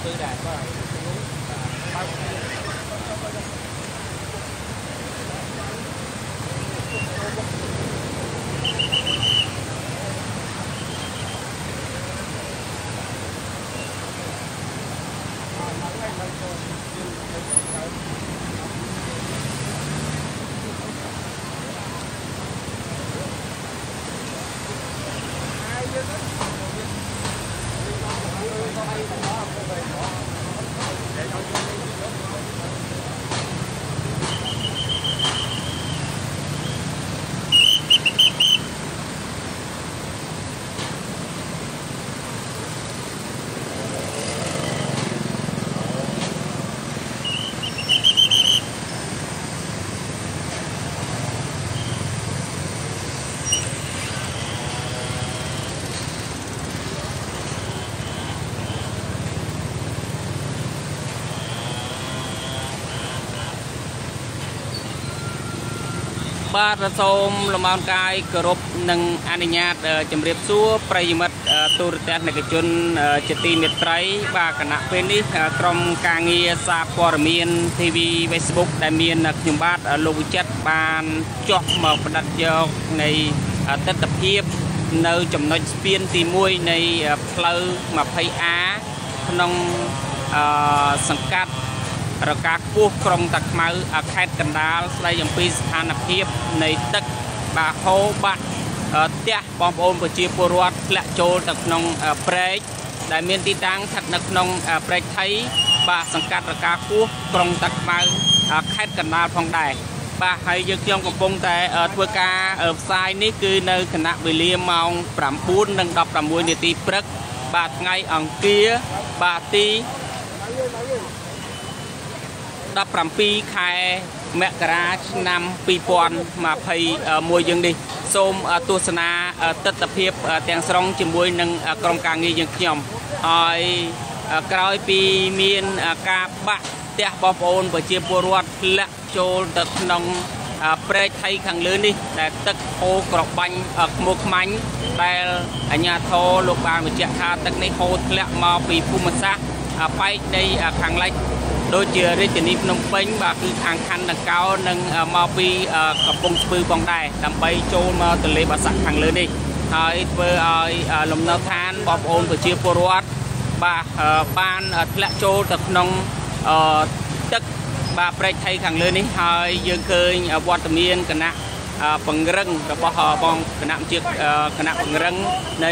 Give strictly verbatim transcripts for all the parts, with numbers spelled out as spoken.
tư đài cóបាទសូមលំអរកាយគោរពនិងអនុញ្ញាតជំរាបសួរប្រិយមិត្តទូរទស្សនិកជនជាទីមេត្រីបាទគណៈពេលនេះក្រុមការងារសារព័ត៌មាន ធី វី Facebook ដែលមានខ្ញុំបាទលោកវិចិត្របានចុះមកផ្ដិតយកនៃទិដ្ឋភាពនៅចំណុចស្ពានទីមួយនៃផ្លូវ ยี่สิบ เอ ក្នុងសង្កាត់រកាខ្ពស់ក្រុងតាខ្មៅខេត្តកណ្ដាលស្ដីអំពីស្ថានភាពនៃទឹកបាហូបាក់ផ្ទះបងប្អូនប្រជាពលរដ្ឋធ្លាក់ចូលទៅក្នុងព្រែកដែលមានទីតាំងស្ថិតនៅក្នុងព្រែកថៃបាទសង្កាត់រកាខ្ពស់ក្រុងតាខ្មៅខេត្តកណ្ដាលផងដែរបាទហើយយើងខ្ញុំកំពុងតែធ្វើការផ្សាយនេះគឺនៅគណៈវេលាម៉ោង ប្រាំបួន និង ដប់ប្រាំមួយ នាទីព្រឹកបាទថ្ងៃអង្គារបាទទីដប់ប្រាំពីរ ខែមករាឆ្នាំ ពីរពាន់ยี่สิบ មួយយើងនេះសូមទស្សនាទិដ្ឋភាពទាំងស្រុងជាមួយនឹងក្រុមការងារយើងខ្ញុំហើយក្រោយពីមានការបាក់ផ្ទះបងប្អូនប្រជាពលរដ្ឋធ្លាក់ចូលទៅក្នុងព្រែកថៃខាងលើនេះដែលទឹកហូរក្របាញ់ខ្មុកខ្មាញ់ដែលអាជ្ញាធរលោកបានបញ្ជាក់ថាទឹកនេះហូរធ្លាក់មកពីភូមិសាស្ត្រប៉ែកនៃខាងលិចដូចជារាជធានីភ្នំពេញបាទគឺខាងខណ្ឌដង្កោនិងមកពីកំពង់ស្ពឺផងដែរដើម្បីចូលមកទន្លេបាសាក់ខាងលើនេះហើយធ្វើឲ្យលំនៅឋានបងប្អូនប្រជាពលរដ្ឋបាទបានធ្លាក់ចូលទៅក្នុងទឹកបាទព្រែកថៃខាងលើនេះហើយយើងឃើញវត្តមានគណៈពង្រឹងរបស់បងគណៈជាគណៈពង្រឹងនៃ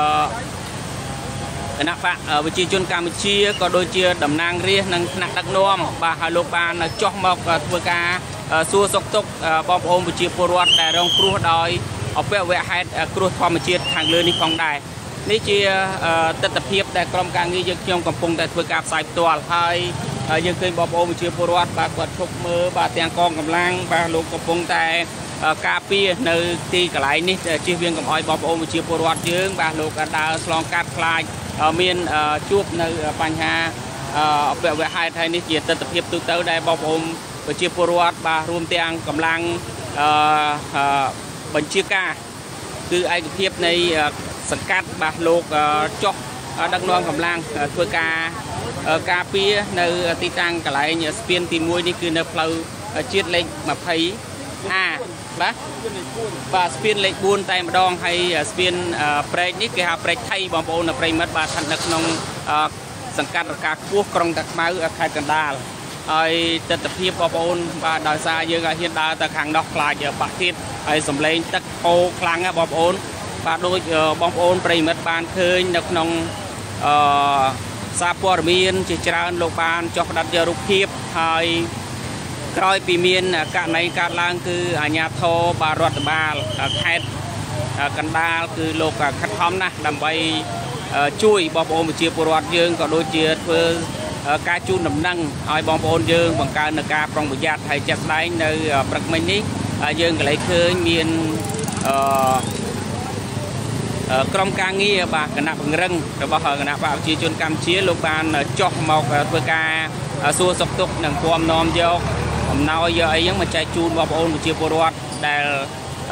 គណៈបកវិជាជនកម្ពុជាក៏ដូចជាតំណាងរាស្ត្រនិងថ្នាក់ដឹកនាំបាទហើយលោកបានចុះមកធ្វើការសួរសុខទុក្ខបងប្អូនប្រជាពលរដ្ឋដែលរងគ្រោះដោយអពវហេតុគ្រោះធម្មជាតិខាងលើនេះផងដែរនេះជាទិដ្ឋភាពដែលក្រុមការងារយើងខ្ញុំកំពុងតែធ្វើការផ្សាយផ្ទាល់ហើយយើងឃើញបងប្អូនប្រជាពលរដ្ឋបាទគាត់ឈប់មើលបាទទាំងកងកម្លាំងបាទលោកកំពុងតែការពារនៅទីកន្លែងនេះជៀសវាងកុំឲ្យបងប្អូនប្រជាពលរដ្ឋយើងបាទលោកដើរឆ្លងកាត់ខ្លាចមានជួបនៅបញ្ហាអពវហេតុហើយនេះជាទិដ្ឋភាពទូទៅដែលបងប្អូនប្រជាពលរដ្ឋបាទរួមទាំងកម្លាំងបញ្ជាការគឺឯកភាពនៃសង្កាត់បាទលោកចុះដឹកនាំកម្លាំងធ្វើការការពារនៅទីតាំងកន្លែងស្ពានទីមួយនេះគឺនៅផ្លូវជាតិលេខ ยี่สิบ เอ បាទបាទស្ពានលេខ bốn តែម្ដងហើយស្ពានព្រែកនេះគេហៅព្រែកថៃបងប្អូនប្រិមិត្តបាទស្ថិតនៅក្នុងសង្កាត់រកាខ្ពស់ក្រុងតាខ្មៅខេត្តកណ្ដាលហើយទិដ្ឋភាពបងប្អូនបាទដោយសារយើងឲ្យហ៊ានដើរទៅខាងនោះខ្លាចបាក់ទៀតហើយសំឡេងទឹកហូរខ្លាំងណាបងប្អូនបាទដូចបងប្អូនប្រិមិត្តបានឃើញនៅក្នុងអឺសារព័ត៌មានជាច្រើនលោកបានចុះផ្ដាត់យករូបភាពហើយក្រោយពីមានករណីកើតឡើងគឺអាជ្ញាធរបាទរដ្ឋបាលខេត្តកណ្ដាលគឺលោកខិតខំណាស់ដើម្បីជួយបងប្អូនប្រជាពលរដ្ឋយើងក៏ដូចជាធ្វើការជូនដំណឹងឲ្យបងប្អូនយើងបង្កើននៅការប្រុងប្រយ័ត្នហើយចាត់ស្ដែងនៅព្រឹកមិញនេះយើងក៏លេចឃើញមានអឺក្រុមការងារបាទគណៈពង្រឹងរបស់គណៈបកប្រជាជនកម្ពុជាលោកបានចុះមកធ្វើការសួរសុខទុក្ខនិងពំនាំយកអំណោយយកអីហ្នឹងមកចែកជូនបងប្អូនប្រជាពលរដ្ឋដែល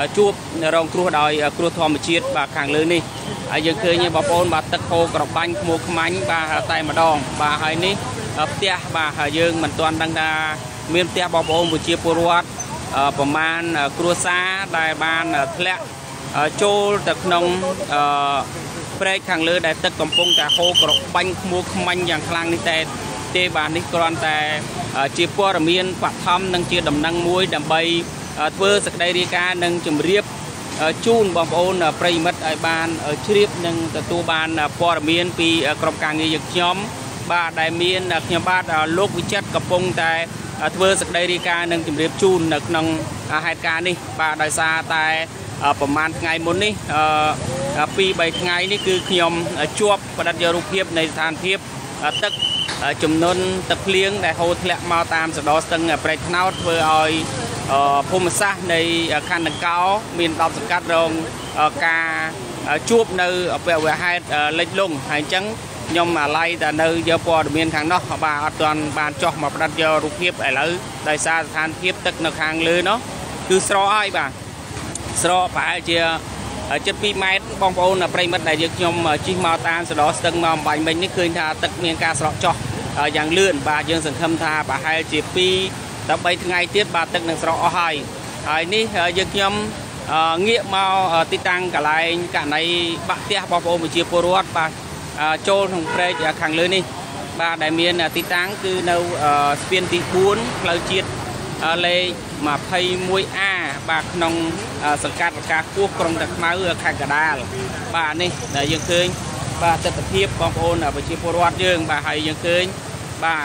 ជួបរងគ្រោះដោយគ្រោះធម្មជាតិបាទខាងលើនេះហើយយើងឃើញបងប្អូនបាទទឹកហូរក្របាញ់ខ្មួខ្មាញ់បាទតែម្ដងបាទហើយនេះផ្ទះបាទយើងមិនទាន់ដឹងថាមានផ្ទះបងប្អូនប្រជាពលរដ្ឋប្រមាណគ្រួសារដែលបានធ្លាក់ចូលទៅក្នុងព្រែកខាងលើដែលទឹកកំពុងតែហូរក្របាញ់ខ្មួខ្មាញ់យ៉ាងខ្លាំងនេះតែទេបាទនេះគ្រាន់តែជាព័ត៌មានបឋមនិងជាដំណឹងមួយដើម្បីធ្វើសេចក្តីរាយការណ៍និងជម្រាបជូនបងប្អូនប្រិយមិត្តឲ្យបានជ្រាបនិងទទួលបានព័ត៌មានពីក្រុមការងារយើងខ្ញុំបាទដែលមានខ្ញុំបាទលោកវិចិត្រកំពុងតែធ្វើសេចក្តីរាយការណ៍និងជម្រាបជូននៅក្នុងហេតុការណ៍នេះបាទដោយសារតែប្រហែលថ្ងៃមុននេះពីរបីថ្ងៃនេះគឺខ្ញុំជាប់ផ្ដិតយករូបភាពនៃស្ថានភាពទឹកចំនួនទឹកភ្លៀងដែលហូរធ្លាក់មកតាមសណ្ដោស្ទឹងព្រែកថ្នោតធ្វើឲ្យភូមិសាស្ត្រនៃខណ្ឌដង្កោមានដប់សង្កាត់រងការជួបនៅអពវហេតុលិចលង់ហើយអញ្ចឹងខ្ញុំអាឡ័យតែនៅយកព័ត៌មានខាងនោះបាទអត់ទាន់បានចោះមកផ្ដិតយករូបភាពឥឡូវដោយសារស្ថានភាពទឹកនៅខាងលើនោះគឺស្រកហើយបាទស្រកប្រហែលជាជិតពីរម៉ែត្របងប្អូនប្រិយមិត្តដែលយើងខ្ញុំជិះមកតាមសណ្ដោស្ទឹងមកអំបញ្ញមិញនេះឃើញថាទឹកមានការស្រកចុះយ៉ាងលឿនបាទយើងសង្ឃឹមថាប្រហែលជាពីរដល់បីថ្ងៃទៀតបាទទឹកនឹងស្រកអស់ហើយហើយនេះយើងខ្ញុំងាកមកទីតាំងកន្លែងករណីបាក់ផ្ទះបងប្អូនប្រជាពលរដ្ឋបាទចូលក្នុងព្រែកខាងលើនេះបាទដែលមានទីតាំងគឺនៅស្ពានទីបួនផ្លូវជាតិលេខยี่สิบเอ็ด A បាទក្នុងសង្កាត់បកាខ្ពស់ក្រុងតាខ្មៅខេត្តកណ្ដាលបាទនេះដែលយើងឃើញបាទទស្សនវិជ្ជាបងប្អូនប្រជាពលរដ្ឋយើងបាទហើយយើងឃើញបាទ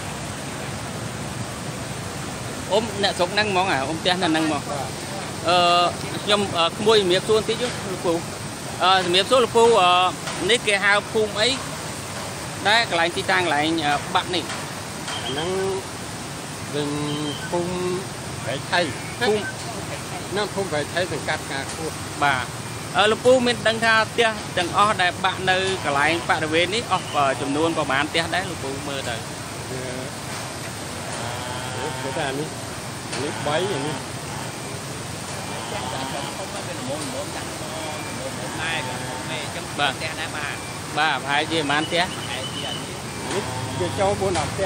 អ៊ំអ្នកស្រុកហ្នឹងហ្មងអ៊ំផ្ទះនៅហ្នឹងហ្មងអឺខ្ញុំក្មួយជំរាបសួរបន្តិចលោកពូអឺជំរាបសួរលោកពូនេះគេហៅភូមិអីដែរកន្លែងទីតាំងកន្លែងបាក់នេះអាហ្នឹងវិញភូមិប្រៃថៃភូមិនៅភូមិប្រៃថៃសង្កាត់ការខ្ពស់បាទអឺលោកពូមានដឹងថាផ្ទះទាំងអស់ដែលបាក់នៅកន្លែងបរិវេណនេះអស់ចំនួនប្រហែលផ្ទះដែរលោកពូមើលទៅអឺតែនេះនេះបីអានេះបាទផ្ទះដែរបាទបាទប្រហែលជាប្រហែលផ្ទះវាចូលbốnដល់ផ្ទះ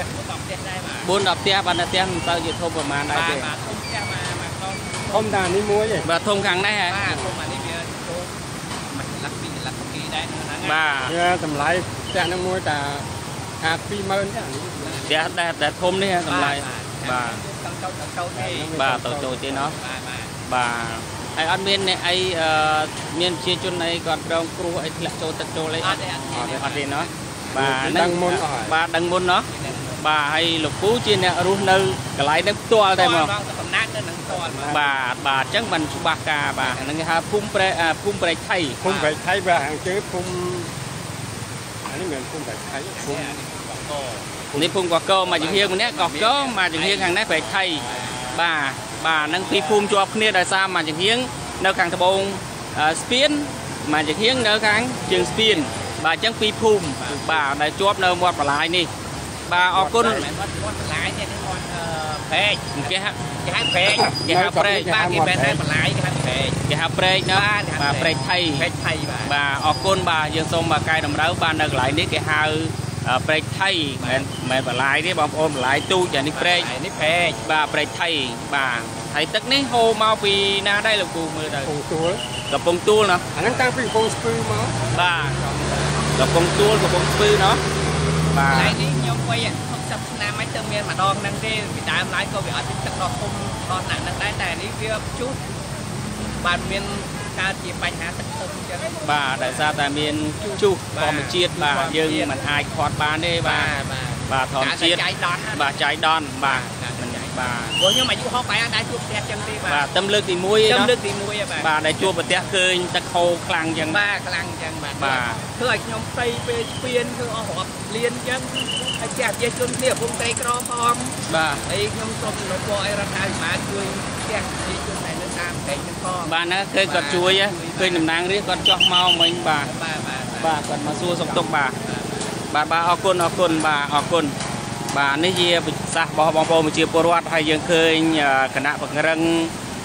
bốnដល់ផ្ទះបាទផ្ទះមិនទៅជាធំប្រហែលដែរទេបាទធំផ្ទះមកមកក្នុងធំតានេះមួយឯងបាទធំខាងនេះហ៎បាទធំអានេះវាចូលមួយលាក់ពីរលាក់ពីរដែរហ្នឹងបាទវាតម្លៃផ្ទះហ្នឹងមួយតាហាពីរម៉ឺនទេផ្ទះដែលដែលធំនេះតម្លៃបាទតោតតោតទេបាទតោតតូចទេណោះបាទហើយអត់មានអ្នកអីមានជាជនអីគាត់រងគ្រោះអីធ្លាក់ចូលទឹកចូលអីអត់ទេអត់ទេណោះបាទដឹងមុនបាទដឹងមុនណោះបាទហើយលោកពូជាអ្នករស់នៅកន្លែងនេះផ្ទាល់តែមកកំណើតនៅនឹងផ្ទាល់បាទបាទអញ្ចឹងមិនច្បាស់ការបាទហ្នឹងគេហៅភូមិប្រែភូមិប្រែកថៃភូមិប្រែកថៃបាទអញ្ចឹងភូមិអានេះមិនភូមិប្រែកថៃភូមិនេះភូមិកកកមកជំហៀងម្នាក់កកកមកជំហៀងខាងនេះប្រែកថៃបាទបាទហ្នឹងពីរភូមិជាប់គ្នាដោយសារមកជំហៀងនៅខាងត្បូងស្ពានមកជំហៀងនៅខាងជើងស្ពានបាទអញ្ចឹងពីរភូមិបាទដែលជាប់នៅមាត់បន្លាយនេះបាទអរគុណមាត់បន្លាយនេះមាត់ព្រែកគេហៅគេហៅព្រែកគេហៅព្រែកបាទគេមិនហៅបន្លាយគេហៅព្រែកគេហៅព្រែកណាបាទព្រែកថៃព្រែកថៃបាទបាទអរគុណបាទយើងសូមមកកែតម្រូវបាទនៅកន្លែងនេះគេហៅព្រែកថៃមិនមែនបន្លាយទេបងប្អូនបន្លាយទូចអានេះព្រែកនេះព្រែកបាទព្រែកថៃបាទហើយទឹកនេះហូរមកពីណាដែរលោកគ្រូមើលទៅកំពង់ទួលកំពង់ទួលណាអាហ្នឹងតាំងពីកំពង់ស្ពឺមកបាទកំពង់ទួលកំពង់ស្ពឺណោះបាទកន្លែងនេះខ្ញុំវ័យหกสิบឆ្នាំហើយទៅមានម្ដងហ្នឹងទេពីដើមឡើយក៏វាអត់មានទឹកដ៏ធំដ៏ណាក់ហ្នឹងដែរតែនេះវាជុះបាទមានកើតជាបញ្ហាទឹកធំអញ្ចឹងបាទដោយសារតែមានជុះធម្មជាតិបាទយើងមិនអាចខាត់បានទេបាទបាទធម្មជាតិបាទចៃដន្យបាទបាទព្រោះខ្ញុំអាយុហកបែរដែរជួបផ្ទះចឹងទេបាទតែលើកទីមួយណាលើកទីមួយបាទបាទដែលជួបផ្ទះឃើញទឹកហូរខ្លាំងចឹងបាទខ្លាំងចឹងបាទបាទធ្វើឲ្យខ្ញុំផ្ទៃពេលស្ពានធ្វើអស់រាប់លានចឹងហើយជាប្រជាជនគ្នាកំពុងត្រីក្រផងបាទហើយខ្ញុំសូមលោកពរឲ្យរដ្ឋាភិបាលជួយផ្ទះប្រជាជនដែលនៅតាមផ្ទៃហ្នឹងផងបាទហ្នឹងឃើញគាត់ជួយឃើញតំណាងរាស្ត្រគាត់ចោះមកមិញបាទបាទបាទគាត់មកសួរសុខទុក្ខបាទបាទបាទអរគុណអរគុណបាទអរគុណបាទនេះជាប្រសាសន៍របស់បងប្អូនប្រជាពលរដ្ឋហើយយើងឃើញគណៈបង្រឹង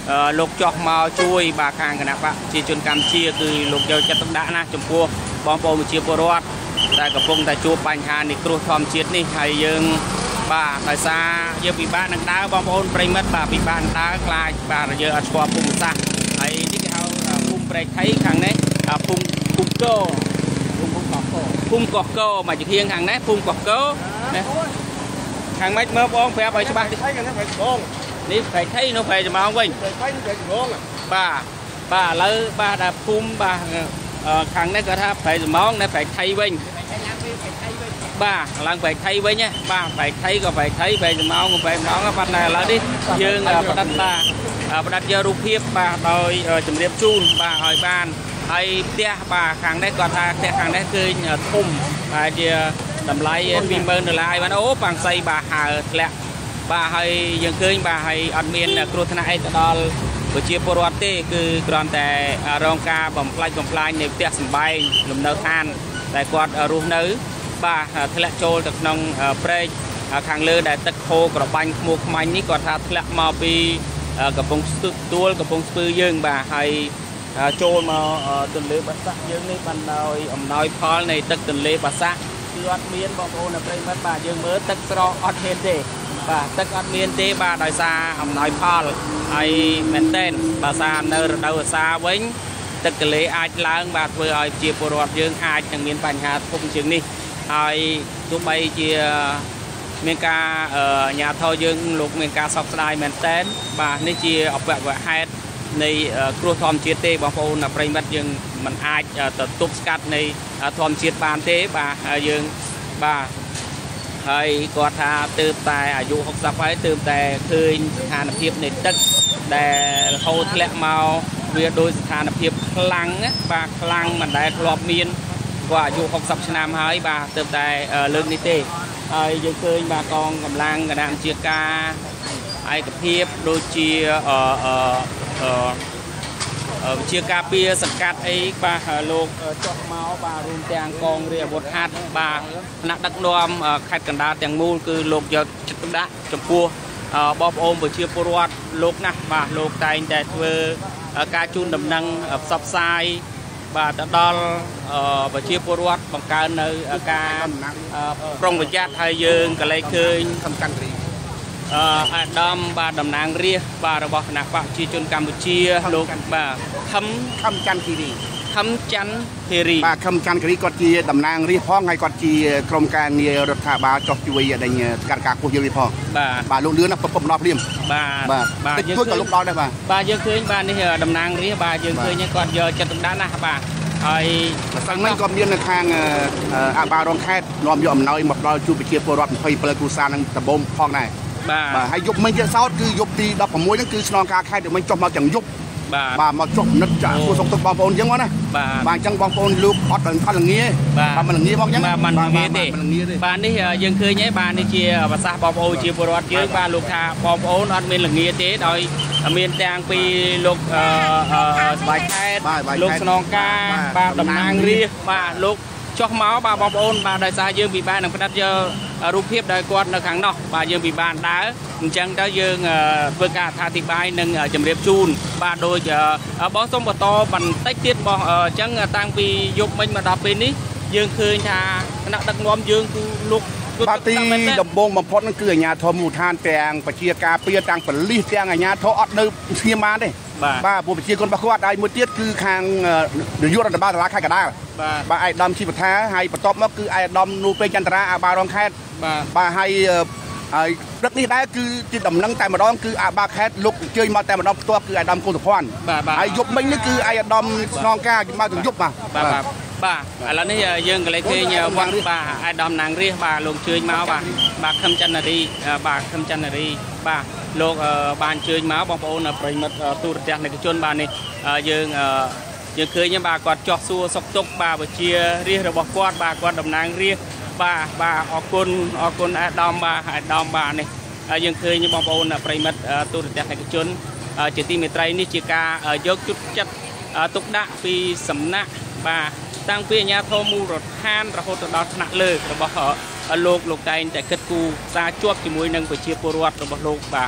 លោកចោះមកជួយបាទខាងគណៈបកជាជនកម្ពុជាគឺលោកយកចិត្តទុកដាក់ណាស់ចំពោះបងប្អូនប្រជាពលរដ្ឋដែលកំពុងតែជួបបញ្ហានៃគ្រោះធម្មជាតិនេះហើយយើងបាទដោយសារយើងពិបាកនឹងដើរបងប្អូនប្រិមិត្តបាទពិបាកនឹងដើរខ្លាចបាទយើងអត់ស្គាល់ភូមិសាស្ត្រហើយនេះគេហៅភូមិព្រែកថៃខាងនេះភូមិភូមិកោភូមិកោះកោមកជាខាងនេះភូមិកោះកោណាខាងម៉េចមើលបងប្រាប់ឲ្យច្បាស់នេះនេះព្រែកថៃនោះព្រែកចំងវិញបាទបាទឥឡូវបាទដល់ភូមិបាទខាងនេះគាត់ថាព្រែកចំងនៅព្រែកថៃវិញបាទឡើងព្រែកថៃវិញណាបាទព្រែកថៃក៏ព្រែកថៃព្រែកចំងក៏ព្រែកម្ដងប៉ុន្តែឥឡូវនេះយើងផ្ដិតបាទផ្ដិតយករូបភាពបាទដោយជំរាបជូនបាទឲ្យបានហើយផ្ទះបាទខាងនេះគាត់ថាផ្ទះខាងនេះគឺធំបាទជាតម្លៃពីរម៉ឺនដុល្លារបានអូបាំងសីបាទហើធ្លាក់បាទហើយយើងឃើញបាទហើយអត់មានគ្រោះថ្នាក់អីទៅដល់ប្រជាពលរដ្ឋទេគឺគ្រាន់តែរងការបំផ្លាញបំផ្លាញនៃផ្ទះសម្បែងលំនៅឋានតែគាត់រស់នៅបាទធ្លាក់ចូលទៅក្នុងព្រែកខាងលើដែលទឹកហូរក្របាញ់ខ្មោះខ្មាញ់នេះគាត់ថាធ្លាក់មកពីកំពង់ស្ទួលកំពង់ស្ពឺយើងបាទហើយចូលមកទន្លេបាសាក់យើងនេះបានដោយអំណោយផលនៃទឹកទន្លេបាសាក់គឺអត់មានបងប្អូនប្រិយមិត្តបាទយើងមើលទឹកស្រកអត់មានទេបាទទឹកអត់មានទេបាទដោយសារអំណោយផលហើយមែនតែនបើសារនៅរដូវវស្សាវិញទឹកទន្លេអាចឡើងបាទធ្វើឲ្យជាពលរដ្ឋយើងអាចនឹងមានបញ្ហាធំជាងនេះហើយទោះបីជាមានការអាជ្ញាធរយើងលោកមានការសោកស្ដាយមែនតែនបាទនេះជាអពវហេតុនៃគ្រោះធម្មជាតិទេបងប្អូនប្រិយមិត្តយើងមិនអាចទៅទប់ស្កាត់នៃធម្មជាតិបានទេបាទយើងបាទហើយគាត់ថាទើបតែអាយុហុកសិបហើយទើបតែឃើញស្ថានភាពនៃទឹកដែលហូរធ្លាក់មកវាដោយស្ថានភាពខ្លាំងណាបាទខ្លាំងមិនដែលធ្លាប់មានគាត់អាយុហុកសិបឆ្នាំហើយបាទទើបតែលើកនេះទេហើយយើងឃើញបាទកងកម្លាំងគណៈជាការឯកភាពដូចជាអឺអឺជាការពារសង្កាត់អីបាទលោកចុះមកបាទរួមទាំងកងរាជអាវុធហត្ថបាទថ្នាក់ដឹកនាំខេត្តកណ្ដាលទាំងមូលគឺលោកយកចិត្តទុកដាក់ចំពោះបងប្អូនប្រជាពលរដ្ឋលោកណាស់បាទលោកតែងតែធ្វើការជូនដំណឹងផ្សព្វផ្សាយបាទទៅដល់ប្រជាពលរដ្ឋបង្កើននៅការប្រុងប្រយ័ត្នហើយយើងក៏លេចឃើញសំខាន់រីអឺអាដាមបាទតំណាងរាស្ត្របាទរបស់គណៈបកប្រជាជនកម្ពុជាលោកបាទខឹមខឹមច័ន្ទគិរីខឹមច័ន្ទគិរីបាទខឹមច័ន្ទគិរីគាត់ជាតំណាងរាស្ត្រផងហើយគាត់ជាក្រុមការងាររដ្ឋាភិបាលចោះជួយដេញកាត់ការពោះយើងនេះផងបាទបាទលោកលឿនណាពុំដល់ព្រាមបាទបាទបាទយើងជួយក៏លោកដល់ដែរបាទបាទយើងឃើញបាទនេះតំណាងរាស្ត្របាទយើងឃើញគាត់យកចិត្តទុកដាក់ណាស់បាទហើយម្សិលមិញក៏មាននៅខាងអភិបាលរងខេត្តនាំយកអំណោយមកដល់ជួបប្រជាពលរដ្ឋยี่สิบเจ็ดគ្រួសារនឹងដំបូងផងដែរបាទបាទហើយយប់មិញទៀតសោតគឺយប់ទីដប់ប្រាំមួយហ្នឹងគឺស្នងការខេត្តមិញចុះមកទាំងយប់បាទបាទមកចុះនិតចាក់គួរសុខទុកបងប្អូនអញ្ចឹងមកណាបាទបាទអញ្ចឹងបងប្អូនលោកអត់អត់ល្ងាបាទមិនល្ងាមកអញ្ចឹងបាទមិនល្ងាទេបាទនេះយើងឃើញហើយបាទនេះជាប្រសាសន៍បងប្អូនជាពលរដ្ឋយើងបាទលោកថាបងប្អូនអត់មានល្ងាទេដោយមានទាំងពីលោកស្បែកខេត្តលោកស្នងការបាទតំណាងរាស្ត្របាទលោកចុះមកបាទបងប្អូនបាទដោយសារយើងពិបាកនឹងផ្ដិតយករូបភាពដោយគាត់នៅខាងនោះបាទយើងពិបាកដើរអញ្ចឹងទៅយើងធ្វើការអធិប្បាយនិងជម្រាបជូនបាទដូចបងសូមបន្តបន្តិចទៀតបងអញ្ចឹងតាំងពីយប់មិញមកដល់ពេលនេះយើងឃើញថាគណៈដឹកនាំយើងគឺលោកបាទទីដំបងបំផុតហ្នឹងគឺអាជ្ញាធរមូលដ្ឋានទាំងប្រជាការពារទាំងប៉ូលីសទាំងអាជ្ញាធរអត់នៅស្ងៀមបានទេបាទពួកប្រជាជនរបស់គាត់ហើយមួយទៀតគឺខាងនាយករដ្ឋបាលសាលាខេត្តកណ្ដាលបាទឯកឧត្តមជីវថាហើយបន្ទាប់មកគឺឯកឧត្តមនូពេចន្ទរាអភិបាលរងខេត្តបាទបាទហើយហើយព្រឹកនេះដែរគឺជាដំណឹងតែម្ដងគឺអភិបាលខេត្តលោកអញ្ជើញមកតែម្ដងផ្ទាល់គឺឯកឧត្តមកុលសុភ័ណ្ឌហើយយប់មិញនេះគឺឯកឧត្តមស្នងការមកទាំងយប់បាទបាទបាទឥឡូវនេះយើងក៏លេចឃើញវត្តបាទឯកឧត្តមណាងរាស្ត្របាទលោកអញ្ជើញមកបាទបាទខឹមច័ន្ទនារីបាទខឹមច័ន្ទនារីបាទលោកបានអញ្ជើញមកបងប្អូនប្រិយមិត្តទូរទស្សនិកជនបាទនេះយើងយើងឃើញបាទគាត់ចោះសួរសុខទុក្ខបាទវិជារាស្ត្ររបស់គាត់បាទគាត់តំណាងរាស្ត្របាទបាទអរគុណអរគុណអាដាមបាទអាដាមបាទនេះយើងឃើញបងប្អូនប្រិយមិត្តទូរទស្សនិកជនជាទីមេត្រីនេះជាការយកជុតចិត្តទុកដាក់ពីសំណាក់បាទតាំងពីអាជ្ញាធរមូលដ្ឋានរហូតដល់ថ្នាក់លើរបស់លោកលោកតែងតែគិតគូរសារជាប់ជាមួយនឹងប្រជាពលរដ្ឋរបស់លោកបាទ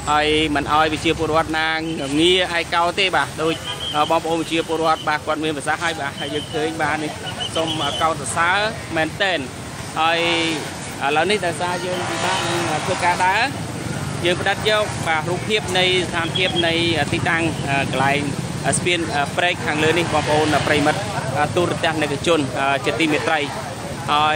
ហើយមិនឲ្យវិជាពលរដ្ឋណាងាឯកោទេបាទដូចបងប្អូនវិជាពលរដ្ឋបាទគាត់មានប្រសាសន៍ហើយបាទហើយយើងឃើញបាទនេះសូមកោតសរសើរមែនទែនហើយឥឡូវនេះដោយសារយើងពិបាកនឹងធ្វើការដើរយើងផ្ដិតយកបាទរូបភាពនៃស្ថានភាពនៃទីតាំងកន្លែងស្ពានព្រែកខាងលើនេះបងប្អូនប្រិមិត្តទូរទស្សនិកជនជាទីមេត្រីហើយ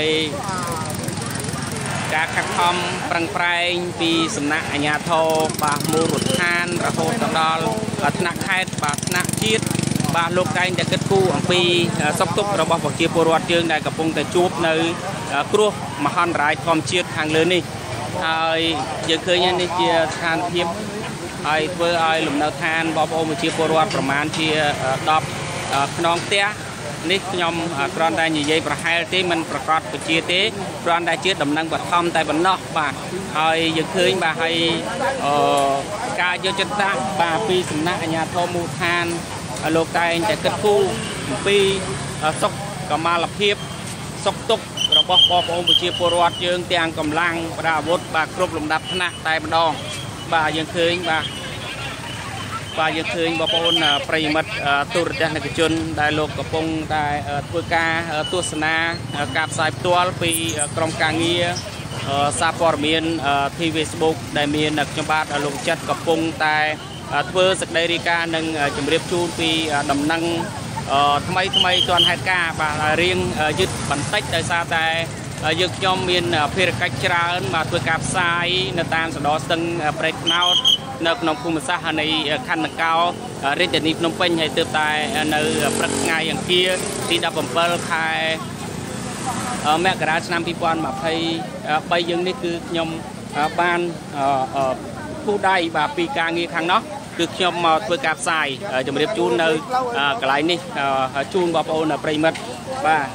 ការខិតខំប្រឹងប្រែងពីសំណាក់អាជ្ញាធរបាទមូលដ្ឋានរហូតដល់ថ្នាក់ខេត្តបាទថ្នាក់ជាតិបាទលោកតែងតែគិតគូរអំពីសុខទុក្ខរបស់ប្រជាពលរដ្ឋយើងដែលកំពុងតែជួបនៅគ្រោះមហន្តរាយធម្មជាតិខាងលើនេះហើយយើងឃើញនេះជាស្ថានភាពហើយធ្វើឲ្យលំនៅឋានបងប្អូនប្រជាពលរដ្ឋប្រមាណជាដប់ខ្នងផ្ទះនេះខ្ញុំគ្រាន់តែនិយាយប្រហែលទេមិនប្រកាសពជាទេគ្រាន់តែជាដំណឹងបឋមតែប៉ុណ្ណោះបាទហើយយើងឃើញបាទហើយការយកចិត្តទុកដាក់បាទពីសំណាក់អាជ្ញាធរមូលដ្ឋានលោកតែងតែគិតគូរអំពីសុខកមាលភាពសុខទុក្ខរបស់បងប្អូនប្រជាពលរដ្ឋយើងទាំងកម្លាំងប្រដាប់អាវុធបាទគ្រប់លំដាប់ថ្នាក់តែម្ដងបាទយើងឃើញបាទបាទយើងឃើញបងប្អូនប្រិយមិត្តទូរទស្សនិកជនដែលលោកកំពុងតែធ្វើការទស្សនាការផ្សាយផ្ទាល់ពីក្រុមការងារសារព័ត៌មាន Facebook ដែលមានខ្ញុំបាទលោកចិត្តកំពុងតែធ្វើសេចក្តីរាយការណ៍និងជម្រាបជូនពីដំណឹងថ្មីថ្មីទាន់ហេតុការណ៍បាទរៀងយឺតបន្តិចដោយសារតែយើងខ្ញុំមានភារកិច្ចច្រើនបាទធ្វើការផ្សាយនៅតាមសណ្ដោស្ទឹងព្រែកថ្នោតនៅក្នុងភូមិសាស្ត្រនៃខណ្ឌនគររាជធានីភ្នំពេញហើយទើបតែនៅព្រឹកថ្ងៃអង្គារទីដប់ប្រាំខែមករាឆ្នាំពីរពាន់ម្ភៃបីយើងនេះគឺខ្ញុំបានគូដៃបាទពីការងារខាងនោះគឺខ្ញុំមកធ្វើការផ្សាយជម្រាបជូននៅកន្លែងនេះជូនបងប្អូនប្រិយមិត្តបាទ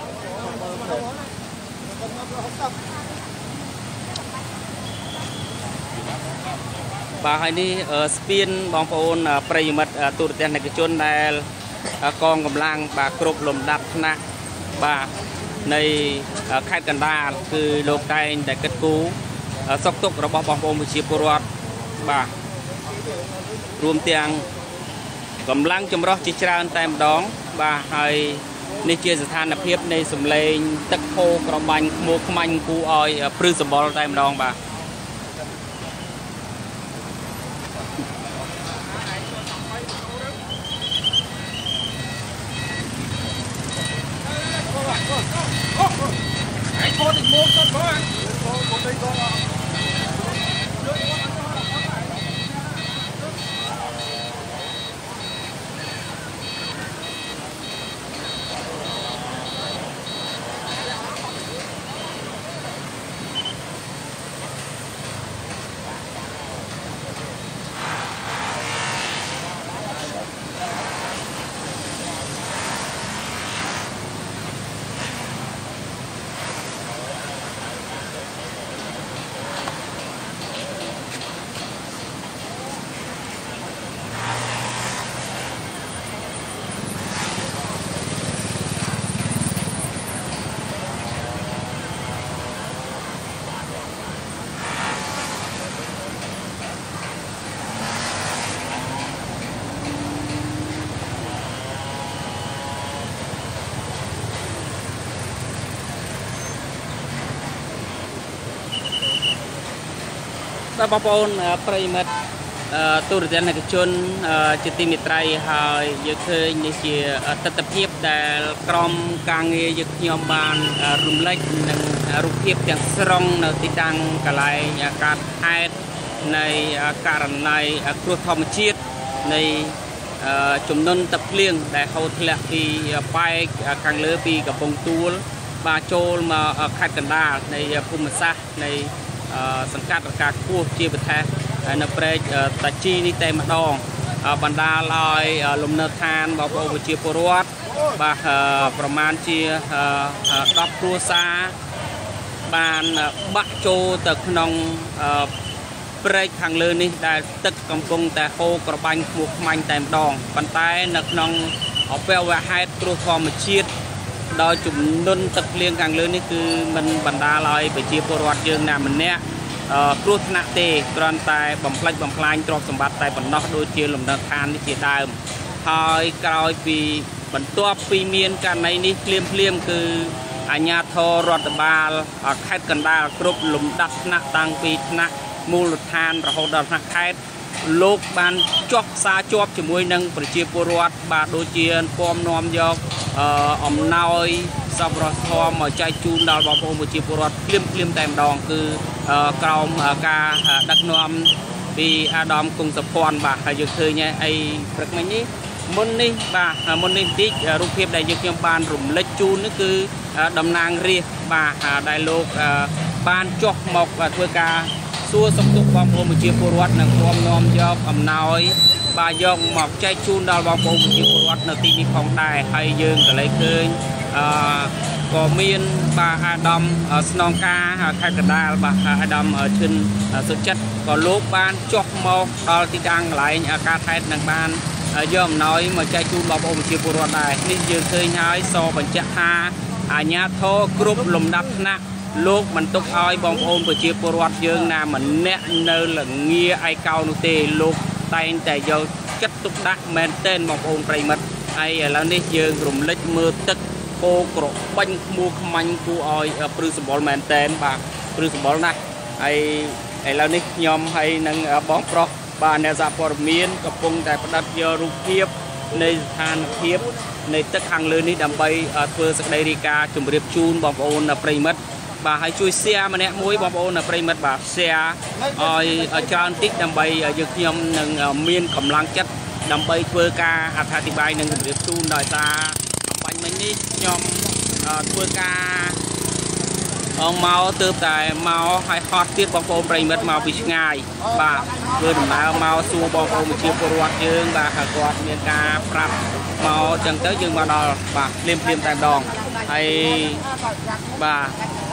បាទហើយនេះស្ពានបងប្អូនប្រិយមិត្តទូរទស្សនិកជនដែលកងកម្លាំងបាទគ្រប់លំដាប់ថ្នាក់បាទនៃខេត្តកណ្ដាលគឺលោកតែងតែគិតគូរសុខទុក្ខរបស់បងប្អូនប្រជាពលរដ្ឋបាទរួមទាំងកម្លាំងចម្រុះជាច្រើនតែម្ដងបាទហើយនេះជាស្ថានភាពនៃសម្លេងទឹកហូរក្របាញ់ខ្មួខ្មាញ់គូឲ្យព្រឺសម្បល់តែម្ដងបាទបងប្អូនប្រិយមិត្តទូរទស្សនិកជនជាទីមេត្រីហើយយើងឃើញនេះជាទស្សនវិជ្ជាដែលក្រុមការងារយើងខ្ញុំបានរំលេចនឹងរូបភាពទាំងស្រុងនៅទីតាំងកន្លែងការហេតុនៃករណីគ្រោះធម្មជាតិនៃជំនន់ទឹកភ្លៀងដែលហូរធ្លាក់ពីប៉ែកខាងលើពីកំពង់ទួលបាទចូលមកខេត្តកណ្ដាលនៃភូមិសាស្ត្រនៃសង្កាត់រកាខ្ពស់ជាប្រទេសនៅព្រែកតាជីនេះតែម្ដងបណ្ដាលឲ្យលំនៅឋានបងប្អូនប្រជាពលរដ្ឋបាទប្រមាណជាដប់គ្រួសារបានបាក់ចូលទៅក្នុងព្រែកខាងលើនេះដែលទឹកកំពុងតែហូរក្របាញ់ខ្មួខ្មាញ់តែម្ដងប៉ុន្តែនៅក្នុងអពវហេតុគ្រោះធម្មជាតិដោយជំនន់ទឹកភ្លៀងខាងលើនេះគឺมันបណ្ដាលឲ្យប្រជាពលរដ្ឋយើងណាម្នាក់គ្រោះថ្នាក់ទេគ្រាន់តែបំផ្លិចបំផ្លាញទ្រព្យសម្បត្តិតែប៉ុណ្ណោះដូចជាលំនៅឋាននេះជាដើមហើយក្រោយពីបន្ទាប់ពីមានករណីនេះភ្លាមភ្លាមគឺអាជ្ញាធររដ្ឋបាលខេត្តកណ្ដាលគ្រប់លំដាប់ថ្នាក់តាំងពីថ្នាក់មូលដ្ឋានរហូតដល់ថ្នាក់ខេត្តលោកបានចុះសារជាប់ជាមួយនឹងប្រជាពលរដ្ឋបាទដូចជាពំនាំយកអំណោយសប្បុរសធម៌មកចែកជូនដល់បងប្អូនប្រជាពលរដ្ឋភ្លាមភ្លាមតែម្ដងគឺក្រោមការដឹកនាំពីអាដាមគង់សុភ័ណ្ឌបាទហើយយើងឃើញអីព្រឹកមិញនេះមុននេះបាទមុននេះបន្តិចរូបភាពដែលយើងខ្ញុំបានរំលេចជូននេះគឺតំណាងរាស្ត្របាទដែលលោកបានចុះមកធ្វើការសួរសុខទុក្ខបងប្អូនប្រជាពលរដ្ឋនិងព្រមនាំយកអំណោយបាទយកមកចែកជូនដល់បងប្អូនប្រជាពលរដ្ឋនៅទីនេះផងដែរហើយយើងក៏លេចឃើញអឺក៏មានបាទអាដាមស្នងការខេត្តកណ្ដាលបាទអាដាមឈិនសុចិត្តក៏លោកបានចុះមកដល់ទីតាំងកន្លែងការថែតនិងបានយកអំណោយមកចែកជូនបងប្អូនប្រជាពលរដ្ឋដែរនេះយើងឃើញហើយសបញ្ជាក់ថាអាជ្ញាធរគ្រប់លំដាប់ថ្នាក់លោកមិនទុកឲ្យបងប្អូនប្រជាពលរដ្ឋយើងណាម្នាក់នៅល្ងាឯកោនោះទេលោកតែងតែយកចិត្តទុកដាក់មែនទែនបងប្អូនប្រិមិត្តហើយឥឡូវនេះយើងរំលេចមើលទឹកពោក្របាញ់ខ្មួខ្មាញ់គួរឲ្យព្រឺសម្បុរមែនទែនបាទព្រឺសម្បុរណាស់ហើយឥឡូវនេះខ្ញុំហើយនឹងបងប្រុសបាទអ្នកសារព័ត៌មានកំពុងតែផ្ដិតយករូបភាពនៃស្ថានភាពនៃទឹកខាងលើនេះដើម្បីធ្វើសេចក្តីរាយការណ៍ជម្រាបជូនបងប្អូនប្រិមិត្តបាទហើយជួយ share ម្នាក់មួយបងប្អូនប្រិមិត្តបាទ share ឲ្យច្រើនតិចដើម្បីយើងខ្ញុំនឹងមានកម្លាំងចិត្តដើម្បីធ្វើការអត្ថាធិប្បាយនិងជម្រាបជូនដោយសារអំបញ្ញមិញនេះខ្ញុំធ្វើការអងមកទើបតែមកឲ្យហត់ទៀតបងប្អូនប្រិមិត្តមកពីឆ្ងាយបាទធ្វើដំណើរមកសួរបងប្អូនប្រជាពលរដ្ឋយើងបាទគាត់មានការប្រាប់មកចឹងទៅយើងមកដល់បាទភ្លាមភ្លាមតែម្ដងហើយបាទ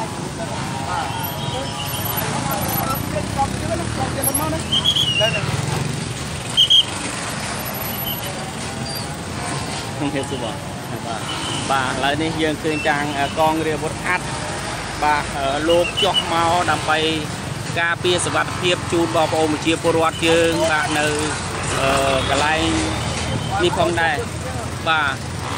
ខ្ញុំហេតុសុបបាទបាទឥឡូវនេះយើងឃើញចាងកងរាជអាវុធហត្ថបាទលោកចុះមកដើម្បីការពារសុវត្ថិភាពជូនបងប្អូនប្រជាពលរដ្ឋយើងបាទនៅកន្លែងនេះផងដែរបាទ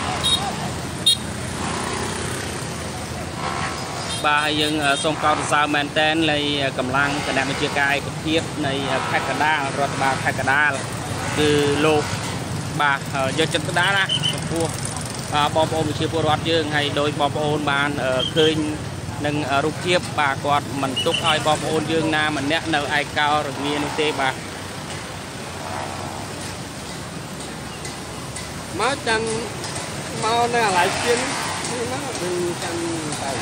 បាទយើងសូមកោតសរសើរមែនតែននៃកម្លាំងគណៈបញ្ជាការឯកភាពនៃខេត្តកណ្ដាលរដ្ឋបាលខេត្តកណ្ដាលគឺលោកបាទយកចិត្តទុកដាក់ណាចំពោះបងប្អូនប្រជាពលរដ្ឋយើងហើយដោយបងប្អូនបានឃើញនឹងរូបភាពបាទគាត់មិនទុកឲ្យបងប្អូនយើងណាម្នាក់នៅឯកោរងានោះទេបាទមកចាំមកនៅអាឡៃជិននេះណាគឺចាំទៅ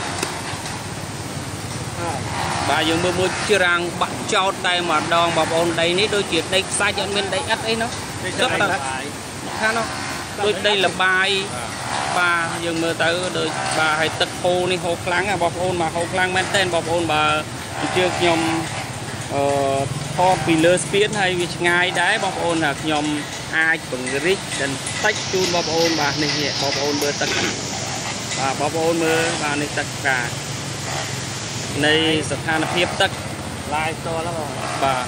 បាទយើងមើលមួយច្រាំងបាក់ចោតតែម្ដងបងប្អូនដីនេះដូចជាដីខ្សាច់អត់មានដីឥដ្ឋអីនោះទឹកទៅខាងនោះដូចដីលបាយបាទយើងមើលទៅដូចបាទឲ្យទឹកហូរនេះហូរខ្លាំងបងប្អូនបាទហូរខ្លាំងមែនទែនបងប្អូនបាទអញ្ជើញខ្ញុំអឺថតពីលើស្ពានហើយវាឆ្ងាយដែរបងប្អូនថាខ្ញុំអាចពង្រីកបន្តិចជូនបងប្អូនបាទនេះបងប្អូនមើលទឹកបាទបងប្អូនមើលបាទនេះទឹកកានៃស្ថានភាពទឹកឡាយតแล้วបាទ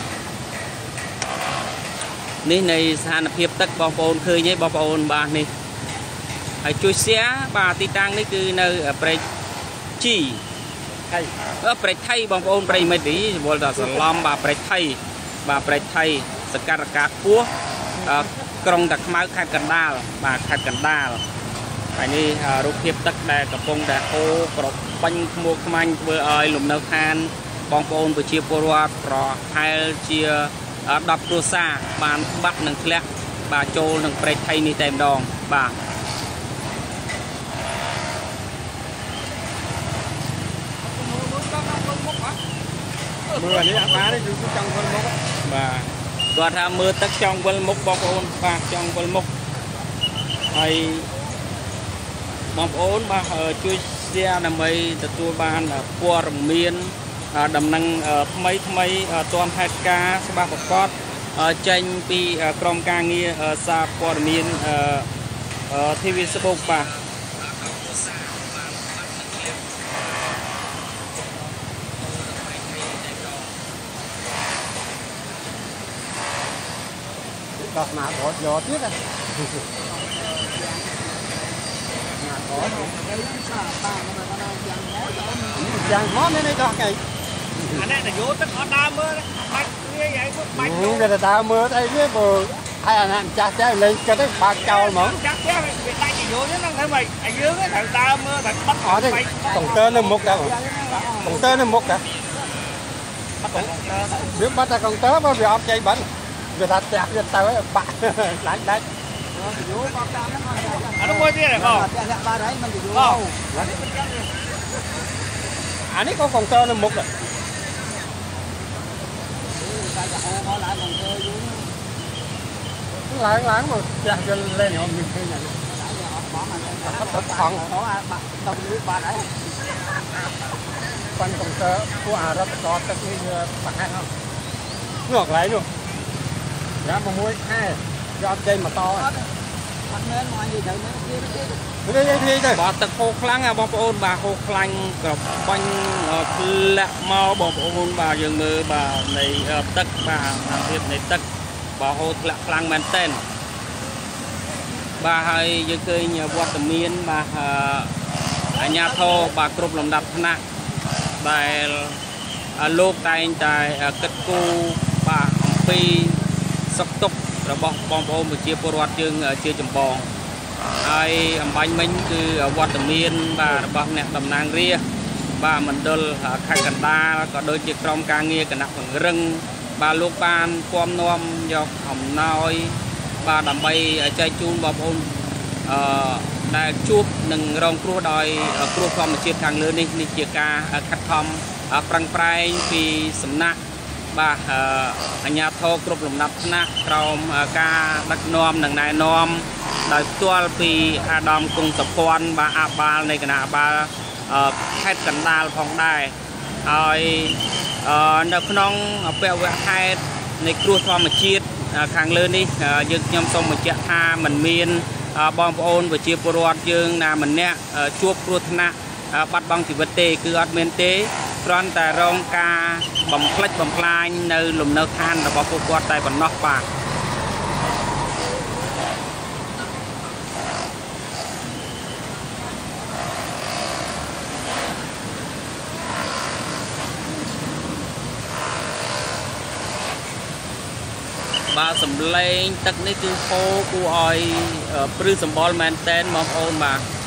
នេះនៃស្ថានភាពទឹកបងប្អូនឃើញទេបងប្អូនបាទនេះហើយជួយ share បាទទីតាំងនេះគឺនៅព្រែកជីថៃព្រែកថៃបងប្អូនប្រិមិត្តនេះវល់តែសឡំបាទព្រែកថៃបាទព្រែកថៃសកាត់ការខ្ពស់ក្រុងតាខ្មៅខេត្តកណ្ដាលបាទខេត្តកណ្ដាលហើយនេះរូបភាពទឹកដែលកំពុងតែហូរក្របាញ់ខ្មួខ្មាញ់ធ្វើឲ្យលំនៅឋានបងប្អូនប្រជាពលរដ្ឋប្រហែលជាដប់គ្រួសារបានបាក់នឹងធ្លាក់បាទចូលនឹងព្រែកថៃនេះតែម្ដងបាទមើលនេះអាបានេះគឺចង់វិលមុខបាទគាត់ថាមើលទឹកចង់វិលមុខបងប្អូនបាទចង់វិលមុខហើយបងប្អូនបាទជួយ share ដើម្បីទទួលបានព័ត៌មានដំណឹងថ្មីថ្មីទាន់ហេតុការណ៍ច្បាស់ប្រកបចេញពីក្រុមការងារសារព័ត៌មាន ធី វី Facebook បាទ đọt nạ có gió tiếc à có giang món này đó cái anh này là vô tất cả đam mưa đấy bạch như vậy có bạch ừ cái là đam mưa đây với bờ hai anh em cha cha lên cái đấy bạc cao mà chắc chắc người ta chỉ vô chứ nó thấy mày ở dưới cái thằng đam mưa thằng bắt ở đây tổng tên nó một cả tổng tên nó một cả biết bắt ra con tớ mà bị ốp dây bẩn người ta tẹt người ta ấy bạc đánh đánh à nó quay kia này không không anh ấy có con tơ nó một rồi láng láng mà chặt cho lên họ mình thấy này thấp thẳng quanh con tơ của à rất to tất nhiên bạc hay không ngược lại luôn giá mà muối hai do chơi mà to bỏ tật khô khăn bom ôn bà khô khăn cọp quanh lạ mau bom ôn bà dừng mưa bà này tất bà làm việc này tất bà hô lạ khăn men tên bà hay dừng cây nhà vọt tầm miên bà nhà thô bà cướp làm đập nặng bài lốp tay tay cất cu bà phi sọc tục rồi bom bom ôn một chia bột chương chia chầm bò ai bánh mình cứ vọt tầm miên bà bom nẹt đầm nàng ria bà mình đôi khai cần ta có đôi chiếc trong ca nghe cả nắp bằng rừng bà lốp ban quam nom dọc hồng nói bà đầm bay chơi chun bom ôn đã chuột nâng rong cua đòi cua from một chiếc hàng lớn đi đi chiếc ca cắt thom prang prai vì sầm nát bà nhà thô cướp lồng nắp nát trong ca đất nom nâng này nom đời tua vì Adam cùng tập quan bà Abal này cái nào bà hết cần đa phòng đài rồi nợ non bèo vẹt hai này cua from một chiếc hàng lớn đi dựng nhom sông một chiếc ha mình miên bom ôn và chia bột dương là mình nè chuột bột nè bắt băng thì vật tê cứ ăn men tê còn tại rong ca bầm flech bầm plai nơi lùm nơi than là bom bột tại bẩn nóc bạc bà sầm lên tất ní cứ khô của oi prư sầm bol man ten bom ôn mà